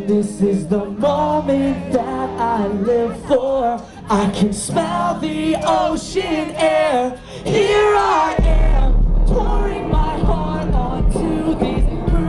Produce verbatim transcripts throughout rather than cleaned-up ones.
This is the moment that I live for. I can smell the ocean air. Here I am, pouring my heart onto these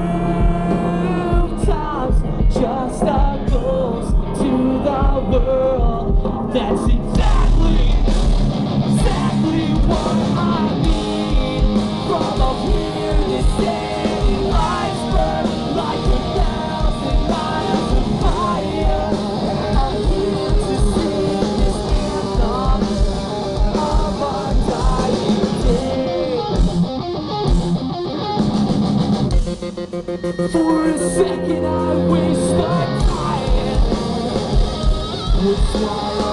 rooftops. Just a ghost to the world. That's exactly, exactly what I need. From up here, this city lights burn like a thousand miles of fire. I'm here to sing this anthem of our dying day. For a second I wish that I was wild.